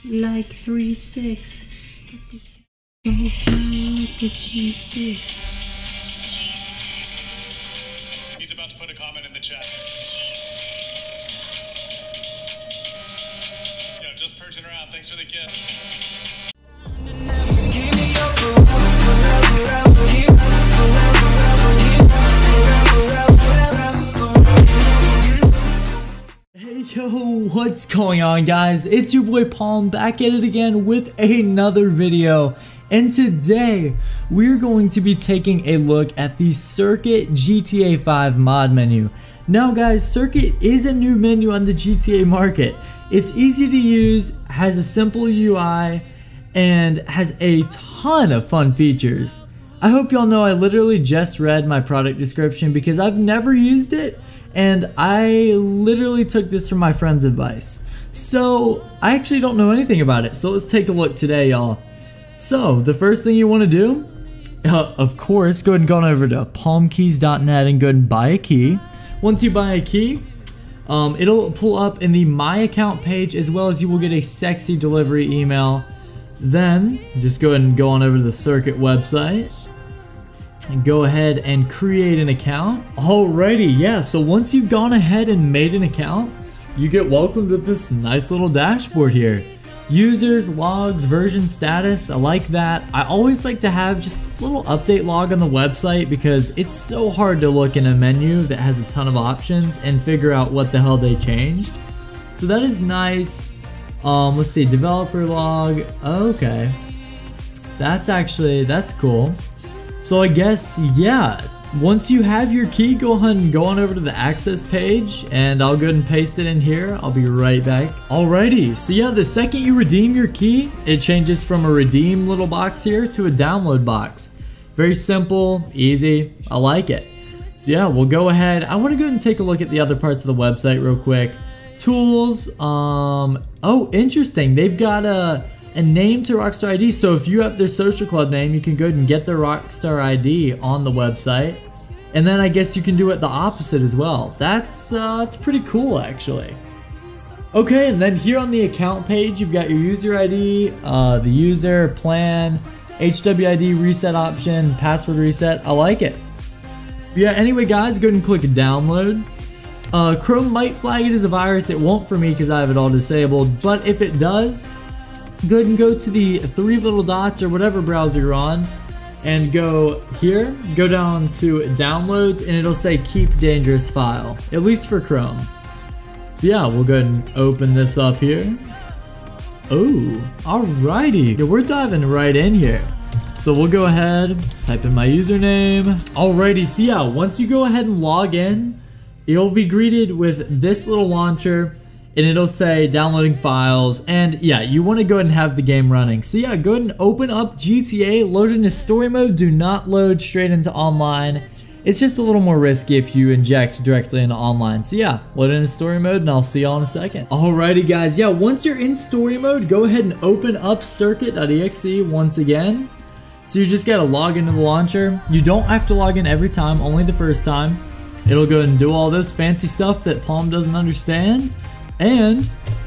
like 3-6. Go like a G6. He's about to put a comment in the chat. Yo, just perching around. Thanks for the gift. Hey yo, what's going on guys? It's your boy Palm back at it again with another video. And today, we're going to be taking a look at the Circuit GTA 5 mod menu. Now guys, Circuit is a new menu on the GTA market. It's easy to use, has a simple UI, and has a ton of fun features. I hope y'all know I literally just read my product description because I've never used it, and I literally took this from my friend's advice. So I actually don't know anything about it, so let's take a look today, y'all. So the first thing you want to do, of course, go ahead and go on over to palmkeys.net and go ahead and buy a key. Once you buy a key, it'll pull up in the My Account page, as well as you will get a sexy delivery email. Then just go ahead and go on over to the Circuit website and go ahead and create an account. Alrighty, yeah, so once you've gone ahead and made an account, you get welcomed with this nice little dashboard here. Users, logs, version status, I like that. I always like to have just a little update log on the website because it's so hard to look in a menu that has a ton of options and figure out what the hell they changed. So that is nice. Let's see, developer log, okay. That's cool. So I guess, yeah, once you have your key, go ahead and go on over to the access page, and I'll go ahead and paste it in here. I'll be right back. Alrighty, so yeah, the second you redeem your key, it changes from a redeem little box here to a download box. Very simple, easy, I like it. So yeah, we'll go ahead. I want to go ahead and take a look at the other parts of the website real quick. Tools, oh, interesting, they've got a name to Rockstar ID, so if you have their social club name, you can go ahead and get their Rockstar ID on the website, and then I guess you can do it the opposite as well. That's pretty cool actually. Okay, and then here on the account page, you've got your user ID, the user, plan, HWID reset option, password reset. I like it. But yeah, anyway guys, go ahead and click download. Chrome might flag it as a virus. It won't for me because I have it all disabled, but if it does, go ahead and go to the three little dots or whatever browser you're on and go here, go down to downloads, and it'll say keep dangerous file, at least for Chrome. Yeah, we'll go ahead and open this up here. Oh, alrighty. Yeah, we're diving right in here. So we'll go ahead, type in my username. Alrighty, so yeah, once you go ahead and log in, you'll be greeted with this little launcher, and it'll say downloading files, and yeah, you want to go ahead and have the game running. So yeah, go ahead and open up GTA, load into story mode, do not load straight into online. It's just a little more risky if you inject directly into online. So yeah, load into story mode, and I'll see y'all in a second. Alrighty guys, yeah, once you're in story mode, go ahead and open up circuit.exe once again. So you just gotta log into the launcher. You don't have to log in every time, only the first time. It'll go ahead and do all this fancy stuff that Palm doesn't understand. And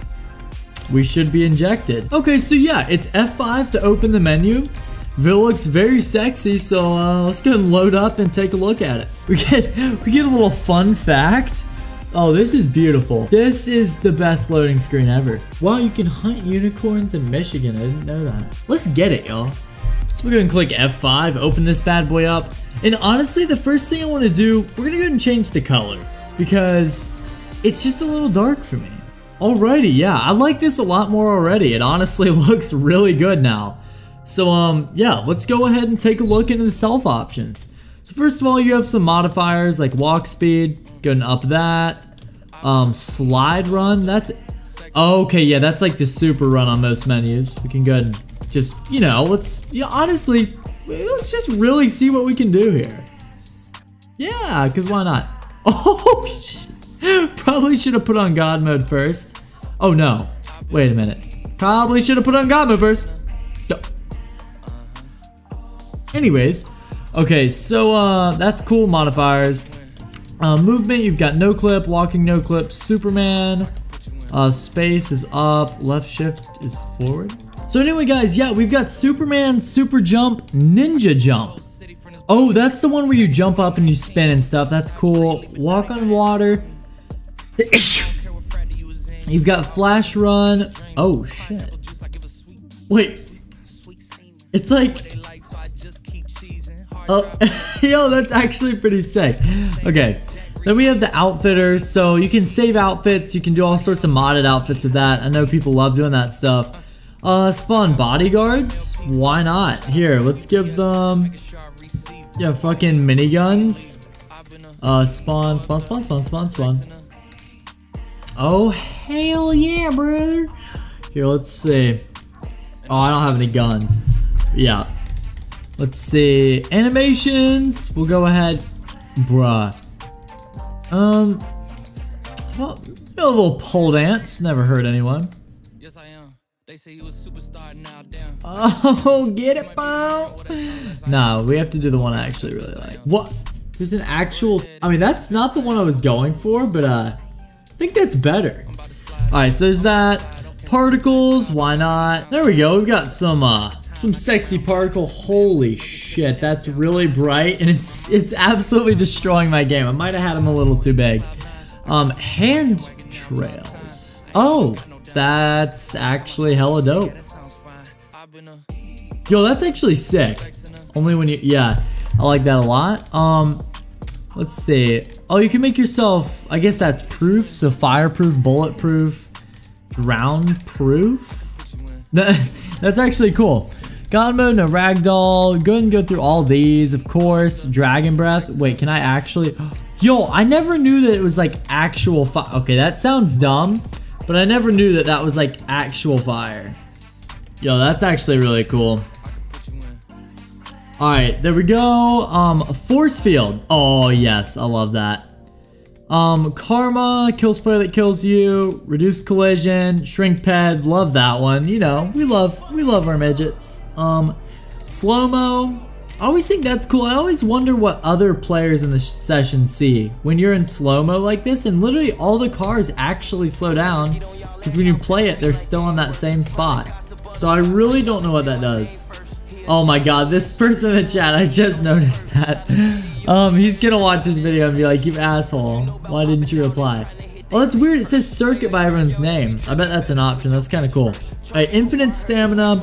we should be injected. Okay, so yeah, it's F5 to open the menu. It looks very sexy, so let's go and load up and take a look at it. We get a little fun fact. Oh, this is beautiful. This is the best loading screen ever. Wow, you can hunt unicorns in Michigan. I didn't know that. Let's get it, y'all. So we're gonna click F5, open this bad boy up. And honestly, the first thing I wanna do, we're gonna go ahead and change the color because it's just a little dark for me. Alrighty, yeah, I like this a lot more already. It honestly looks really good now. So, yeah, let's go ahead and take a look into the self options. So first of all, you have some modifiers like walk speed, go ahead and up that. Slide run, that's, okay, yeah, that's like the super run on most menus. We can go ahead and just, you know, honestly, let's just really see what we can do here. Yeah, because why not? Oh, shit. Probably should have put on God mode first. Oh no, wait a minute. Probably should have put on God mode first. No. Anyways, okay, so that's cool modifiers. Movement, you've got no clip, walking no clip, Superman. Space is up, left shift is forward. So anyway guys, yeah, we've got Superman, Super Jump, Ninja Jump. Oh, that's the one where you jump up and you spin and stuff. That's cool. Walk on water. You've got Flash Run. Oh shit. Wait. It's like... Oh, yo, that's actually pretty sick. Okay. Then we have the Outfitter. So you can save outfits. You can do all sorts of modded outfits with that. I know people love doing that stuff. Spawn bodyguards. Why not? Here, let's give them... Yeah, fucking miniguns. Spawn. Oh, hell yeah, brother. Here, let's see. Oh, I don't have any guns. Yeah. Let's see. Animations. We'll go ahead. Bruh. Well, a little pole dance. Never hurt anyone. Yes, I am. They say you a superstar now, damn. Oh, get it, pal? Nah, we have to do the one I actually really like. What? There's an actual... I mean, that's not the one I was going for, but I think that's better. Alright, so there's that. Particles, why not? There we go, we've got some sexy particle. Holy shit, that's really bright, and it's absolutely destroying my game. I might have had them a little too big. Hand trails. Oh, that's actually hella dope. Yo, that's actually sick. Only when you, yeah, I like that a lot. Let's see. Oh, you can make yourself, I guess that's proof. So fireproof, bulletproof, drown proof. That's actually cool. God mode, no ragdoll. Go ahead and go through all these, of course. Dragon breath. Wait, can I actually? Yo, I never knew that it was like actual fire. Okay, that sounds dumb, but I never knew that that was like actual fire. Yo, that's actually really cool. Alright, there we go. Force field. Oh, yes, I love that. Karma, kills player that kills you. Reduced collision, shrink ped, love that one. You know, we love our midgets. Slow-mo. I always think that's cool. I always wonder what other players in the session see when you're in slow-mo like this, and literally all the cars actually slow down because when you play it, they're still in that same spot. So I really don't know what that does. Oh my god, this person in the chat, I just noticed that. He's gonna watch this video and be like, you asshole, why didn't you reply? Oh, that's weird, it says circuit by everyone's name. I bet that's an option, that's kind of cool. Alright, infinite stamina,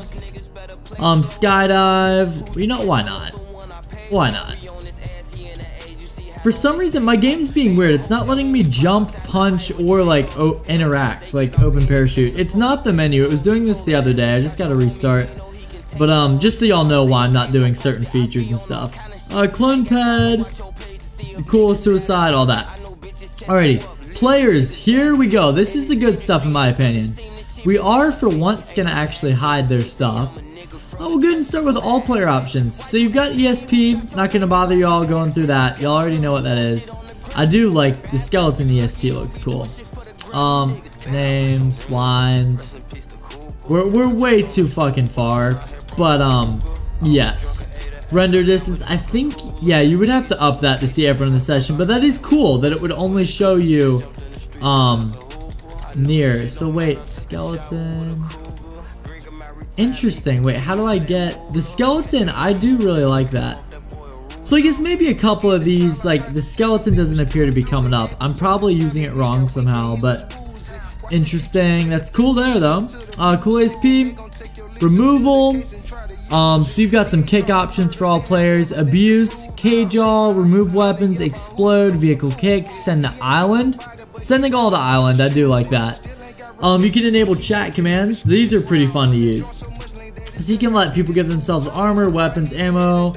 skydive, you know, why not? Why not? For some reason, my game's being weird. It's not letting me jump, punch, or like interact, like open parachute. It's not the menu, it was doing this the other day, I just gotta restart. But just so y'all know why I'm not doing certain features and stuff. Clone ped, cool suicide, all that. Alrighty, players, here we go. This is the good stuff in my opinion. We are for once gonna actually hide their stuff. We'll go ahead and start with all player options. So you've got ESP, not gonna bother y'all going through that. Y'all already know what that is. I do like the skeleton ESP, looks cool. Names, lines. We're way too fucking far. But yes. Render distance, I think, yeah, you would have to up that to see everyone in the session, but that is cool that it would only show you near. So wait, skeleton. Interesting. Wait, how do I get the skeleton? I do really like that. So I guess maybe a couple of these, like the skeleton doesn't appear to be coming up. I'm probably using it wrong somehow, but interesting. That's cool there though. Cool ASP. Removal. So you've got some kick options for all players. Abuse, cage all, remove weapons, explode, vehicle kick, send to island. Sending all to island, I do like that. You can enable chat commands. These are pretty fun to use. So you can let people give themselves armor, weapons, ammo,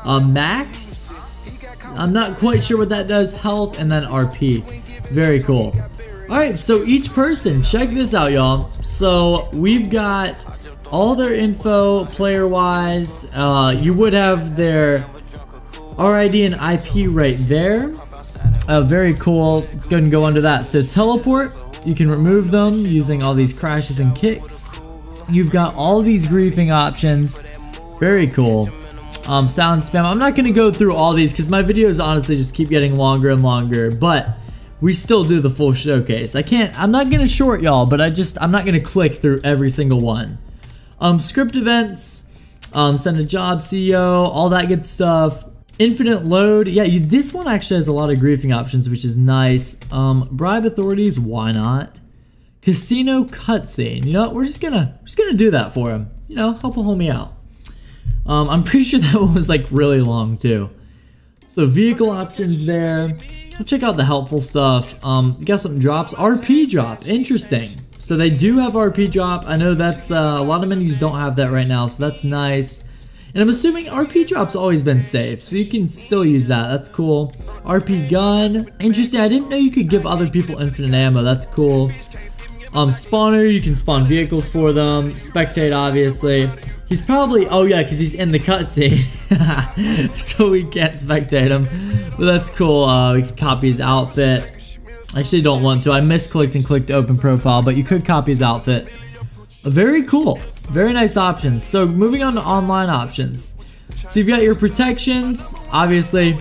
max. I'm not quite sure what that does. Health and then RP. Very cool. Alright, so each person, check this out y'all. So we've got all their info player wise. You would have their RID and IP right there. Very cool. Let's go ahead and go under that. So teleport, you can remove them using all these crashes and kicks. You've got all these griefing options. Very cool. Sound spam. I'm not going to go through all these because my videos honestly just keep getting longer and longer. But we still do the full showcase. I'm not gonna short y'all, but I'm not gonna click through every single one. Script events, send a job CEO, all that good stuff. Infinite load, yeah, this one actually has a lot of griefing options, which is nice. Bribe authorities, why not? Casino cutscene, you know what, we're just gonna do that for him. You know, help a homie out. I'm pretty sure that one was like really long too. So vehicle options there. We'll check out the helpful stuff. You got some drops. RP drop, interesting. So they do have RP drop. I know that's a lot of menus don't have that right now, so that's nice. And I'm assuming RP drop's always been safe, so you can still use that. That's cool. RP gun, interesting. I didn't know you could give other people infinite ammo. That's cool. Spawner, you can spawn vehicles for them. Spectate, obviously. He's probably, oh yeah, because he's in the cutscene. So we can't spectate him. But that's cool. We can copy his outfit. I actually don't want to. I misclicked and clicked open profile, but you could copy his outfit. Very cool. Very nice options. So moving on to online options. So you've got your protections, obviously.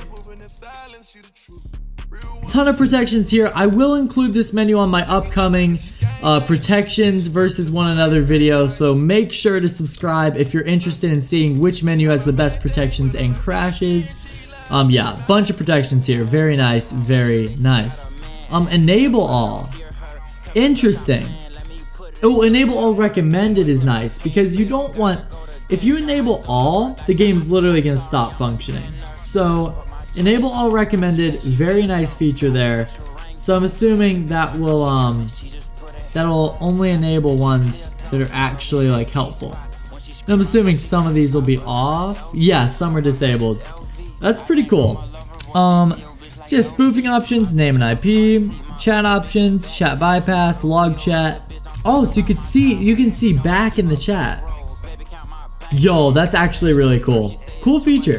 Ton of protections here. I will include this menu on my upcoming protections versus one another video, so make sure to subscribe if you're interested in seeing which menu has the best protections and crashes. Yeah, bunch of protections here. Very nice, very nice. Enable all. Interesting. Oh, enable all recommended is nice because you don't want, if you enable all, the game's literally gonna stop functioning. So enable all recommended, very nice feature there. So I'm assuming that will that'll only enable ones that are actually like helpful. And I'm assuming some of these will be off. Yeah, some are disabled. That's pretty cool. So yeah, spoofing options, name and IP, chat options, chat bypass, log chat. Oh, so you can see back in the chat. Yo, that's actually really cool. Cool feature.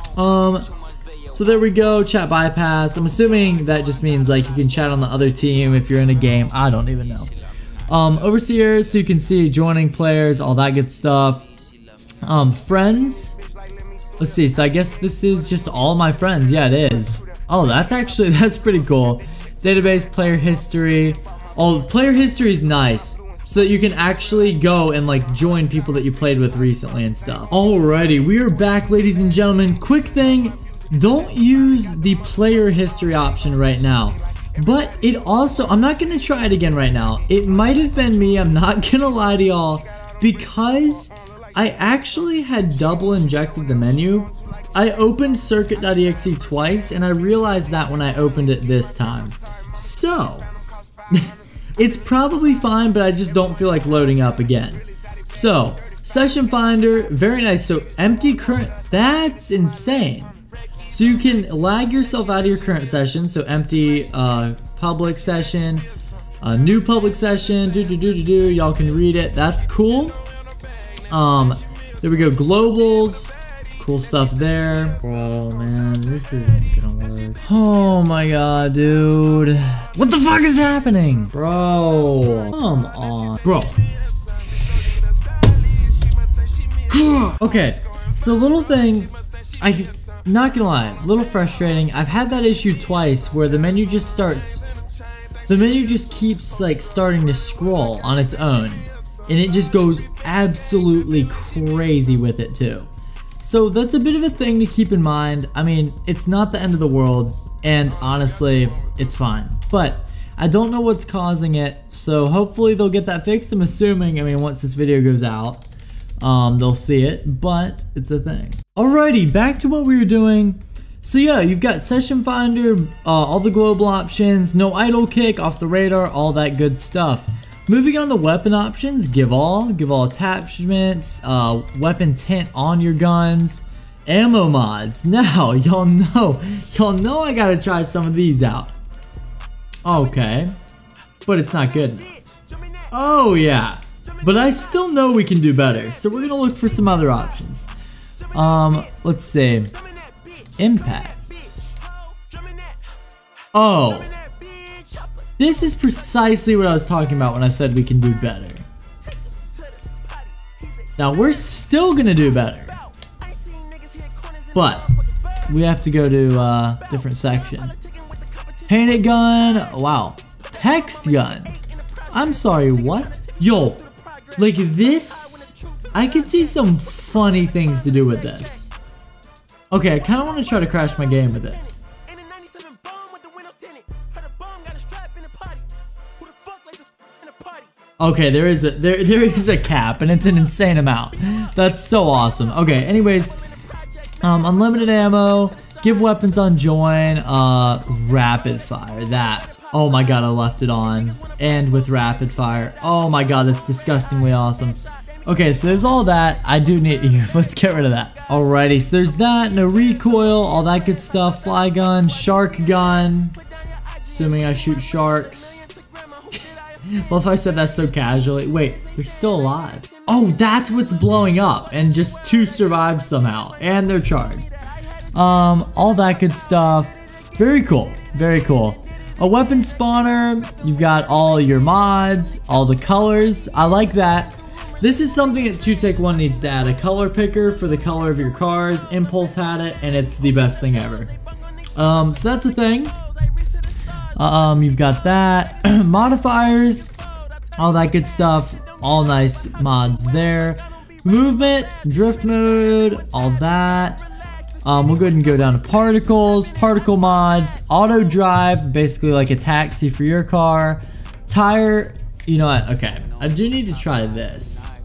So there we go, chat bypass. I'm assuming that just means like you can chat on the other team if you're in a game. I don't even know. Overseers, so you can see joining players, all that good stuff. Friends. Let's see, so I guess this is just all my friends. Yeah, it is. Oh, that's pretty cool. Database, player history. Oh, player history is nice. So that you can actually go and like join people that you played with recently and stuff. Alrighty, we are back, ladies and gentlemen. Quick thing, don't use the player history option right now. But it also, I'm not gonna try it again right now. It might have been me, I'm not gonna lie to y'all, because I actually had double injected the menu. I opened circuit.exe twice and I realized that when I opened it this time. So, it's probably fine, but I just don't feel like loading up again. So, session finder, very nice. So, empty current, that's insane. So you can lag yourself out of your current session. So empty public session, new public session, y'all can read it. That's cool. There we go, globals, cool stuff there. Bro, man, this isn't gonna work. Oh my god, dude. What the fuck is happening? Bro, come on. Bro. Okay, so little thing, not gonna lie, a little frustrating. I've had that issue twice where the menu just keeps like starting to scroll on its own. And it just goes absolutely crazy with it too. So that's a bit of a thing to keep in mind. I mean, it's not the end of the world, and honestly, it's fine. But I don't know what's causing it, so hopefully they'll get that fixed. I'm assuming, I mean, once this video goes out, they'll see it, but it's a thing. Alrighty, back to what we were doing. So yeah, you've got session finder, all the global options, no idle kick, off the radar, all that good stuff. Moving on to weapon options, give all attachments, weapon tint on your guns, ammo mods. Now, y'all know I gotta try some of these out. Okay, but it's not good enough. Oh yeah, but I still know we can do better, so we're gonna look for some other options. Let's see, impact. Oh. This is precisely what I was talking about when I said we can do better. Now we're still gonna do better, but we have to go to a different section. Painted gun. Wow. Text gun. I'm sorry, what? Yo, like this, I could see some funny things to do with this. Okay, I kind of want to try to crash my game with it. Okay, there is a cap, and it's an insane amount. That's so awesome. Okay, anyways, unlimited ammo, give weapons on join, rapid fire. That. Oh my god, I left it on. And with rapid fire. Oh my god, that's disgustingly awesome. Okay, so there's all that. I do need here. Let's get rid of that. Alrighty, so there's that, no recoil, all that good stuff. Fly gun, shark gun. Assuming I shoot sharks. Well, if I said that so casually. Wait, they're still alive. Oh, that's what's blowing up. And just 2 survived somehow. And they're charged. All that good stuff. Very cool. Very cool. A weapon spawner. You've got all your mods. All the colors. I like that. This is something that 2Take1 needs to add. A color picker for the color of your cars. Impulse had it. And it's the best thing ever. So that's a thing. You've got that. Modifiers, all that good stuff, all nice mods there. Movement, drift mode, all that. We'll go ahead and go down to particles, particle mods, auto drive, basically like a taxi for your car. Tire, you know what, okay, I do need to try this.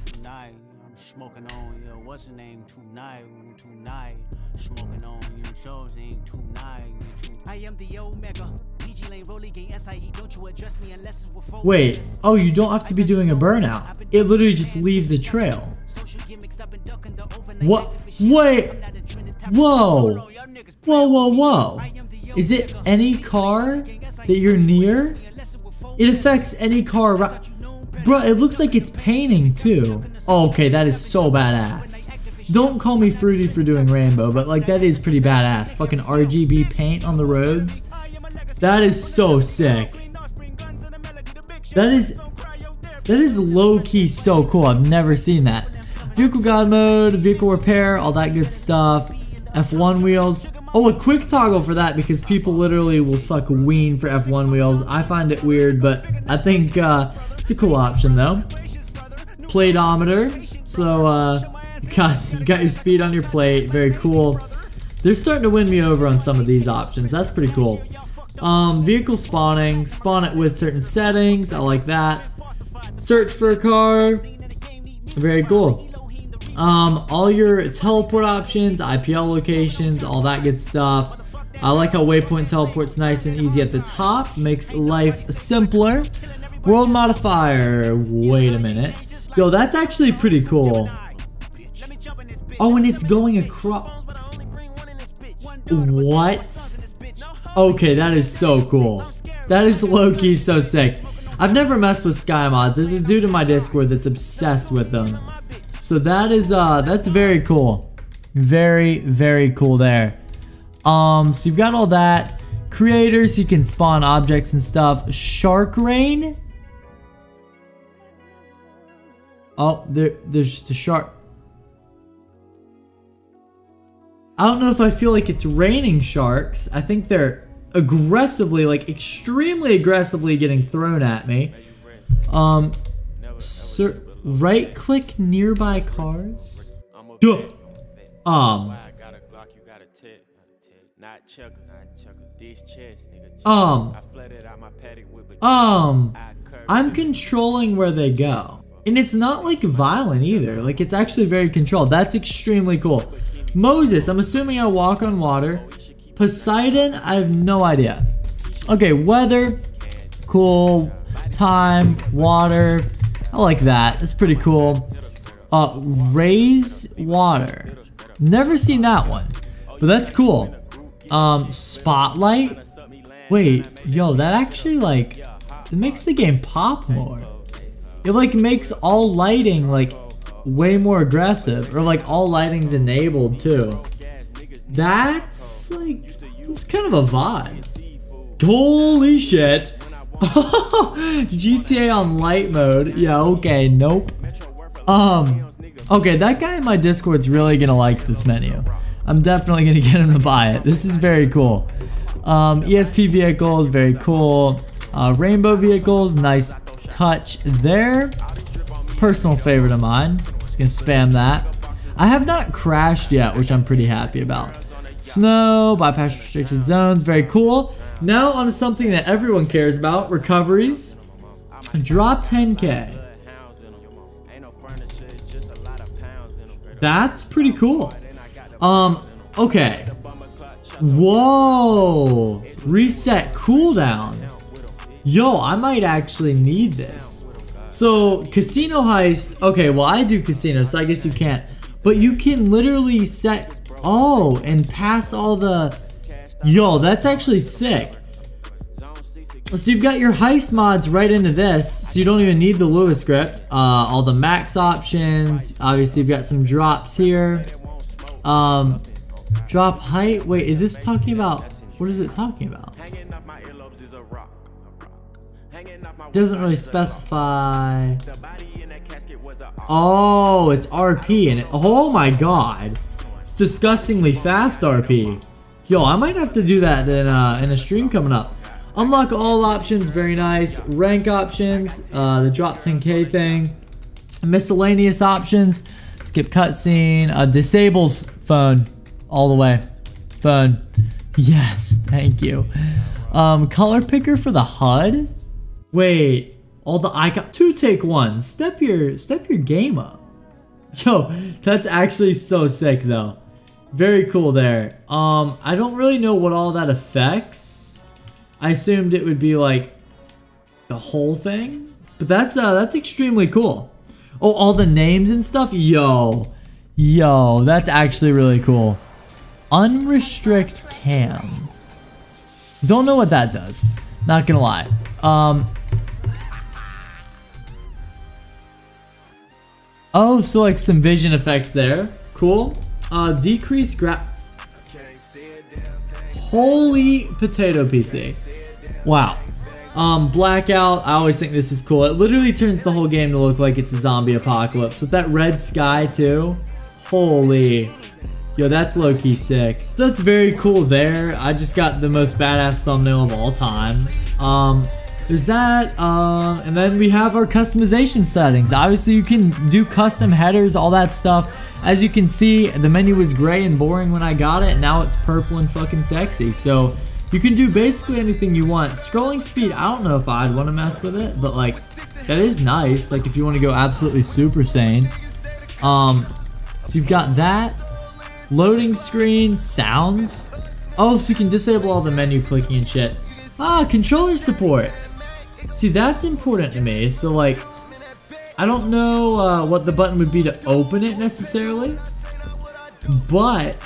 Wait, oh, you don't have to be doing a burnout. It literally just leaves a trail. What? Wait. Whoa. Whoa, whoa, whoa. Is it any car that you're near? It affects any car. Bro, it looks like it's painting too. Oh, okay, that is so badass. Don't call me fruity for doing rainbow, but like that is pretty badass. Fucking RGB paint on the roads. That is so sick. That is low-key so cool. I've never seen that. Vehicle God mode, vehicle repair, all that good stuff. F1 wheels. Oh, a quick toggle for that because people literally will suck ween for F1 wheels. I find it weird, but I think it's a cool option though. Plateometer. So you got your speed on your plate. Very cool. They're starting to win me over on some of these options. That's pretty cool. Vehicle spawning, spawn it with certain settings, I like that. Search for a car, very cool. All your teleport options, IPL locations, all that good stuff. I like how waypoint teleport's nice and easy at the top, makes life simpler. World modifier, wait a minute. Yo, that's actually pretty cool. Oh, and it's going across. What? Okay, that is so cool. That is low-key so sick. I've never messed with sky mods. There's a dude in my Discord that's obsessed with them. So that is that's very cool. Very, very cool there. So you've got all that. Creators, you can spawn objects and stuff. Shark rain? Oh, there's just a shark. I don't know if I feel like it's raining sharks. I think they're aggressively, like extremely aggressively getting thrown at me. Right click nearby cars. I'm controlling where they go. And it's not like violent either. Like it's actually very controlled. That's extremely cool. Moses, I'm assuming I walk on water. Poseidon, I have no idea. Okay, weather, cool. Time, water, I like that. That's pretty cool. Raise water. Never seen that one, but that's cool. Spotlight. Wait, yo, that actually like, it makes the game pop more. It like makes all lighting like way more aggressive, or like all lighting's enabled too. That's like, it's kind of a vibe. Holy shit. GTA on light mode. Yeah, okay, nope. Okay, that guy in my Discord's really gonna like this menu. I'm definitely gonna get him to buy it. This is very cool. ESP vehicles, very cool. Rainbow vehicles, nice touch there. Personal favorite of mine. Just gonna spam that. I have not crashed yet, which I'm pretty happy about. Snow, bypass restricted zones, very cool. Now on to something that everyone cares about, recoveries. Drop 10K. That's pretty cool. Okay. Whoa. Reset cooldown. Yo, I might actually need this. So, casino heist. Okay, well, I do casino, so I guess you can't. But you can literally set. Oh, and pass all the. Yo, that's actually sick. So you've got your heist mods right into this, so you don't even need the Lua script. All the max options. Obviously, you've got some drops here. Drop height. Wait, is this talking about? What is it talking about? Doesn't really specify. Oh, it's RP and oh my god, it's disgustingly fast RP. Yo, I might have to do that in a stream coming up. Unlock all options, very nice. Rank options, the drop 10K thing. Miscellaneous options, skip cutscene, disables phone all the way. Phone, yes, thank you. Color picker for the HUD. Wait, all the icon. 2 take 1. Step your game up. Yo, that's actually so sick though. Very cool there. I don't really know what all that affects. I assumed it would be like the whole thing, but that's extremely cool. Oh, all the names and stuff. Yo, that's actually really cool. Unrestrict cam. Don't know what that does. Not gonna lie. Oh, so like some vision effects there. Cool. Decrease Holy potato PC. Wow. Blackout. I always think this is cool. It literally turns the whole game to look like it's a zombie apocalypse. With that red sky too. Holy. Yo, that's low-key sick. So that's very cool there. I just got the most badass thumbnail of all time. There's that, and then we have our customization settings. Obviously, you can do custom headers, all that stuff. As you can see, the menu was gray and boring when I got it, and now it's purple and fucking sexy. So you can do basically anything you want. Scrolling speed, I don't know if I'd want to mess with it, but like, that is nice. Like if you want to go absolutely super sane. So you've got that. Loading screen, sounds. Oh, so you can disable all the menu clicking and shit. Ah, controller support. See, that's important to me. So like, I don't know what the button would be to open it necessarily, but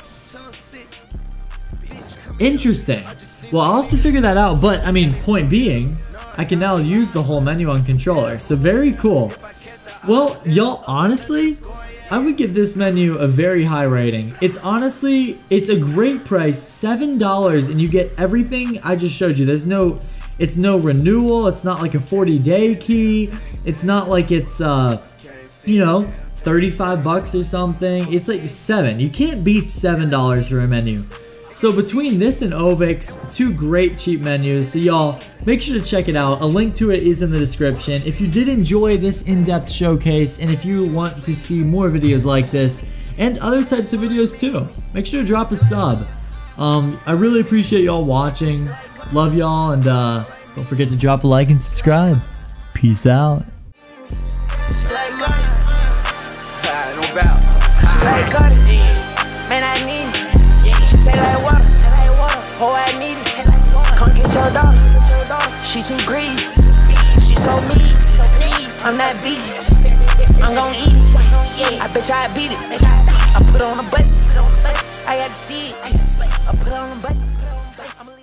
interesting. Well, I'll have to figure that out, but I mean, point being, I can now use the whole menu on controller, so very cool. Well, y'all, honestly, I would give this menu a very high rating. It's a great price, $7, and you get everything I just showed you. It's no renewal, it's not like a 40-day key, it's not like it's, you know, 35 bucks or something. It's like $7. You can't beat $7 for a menu. So between this and Ovix, 2 great cheap menus. So y'all, make sure to check it out. A link to it is in the description. If you did enjoy this in-depth showcase, and if you want to see more videos like this, and other types of videos too, make sure to drop a sub. I really appreciate y'all watching. Love y'all, and don't forget to drop a like and subscribe. Peace out. Man, I need it. She taste like water. Oh, I need it. Come get your daughter. She too greasy. She so meat. I'm not vegan. I'm gon' eat it. I bet you I beat it. I put on a bus. I got to see it. I put on a bus.